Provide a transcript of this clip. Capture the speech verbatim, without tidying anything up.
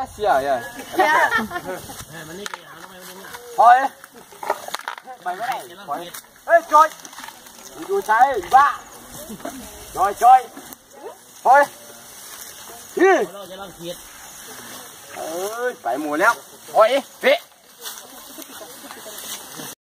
เสียเลยมันนี่พอยไปไม่ได้พอยเฮ้ยจอยดูใช้บ้าจอยจอยพอยพี่เอ้ยไปหมดแล้วพอยเป๊ะ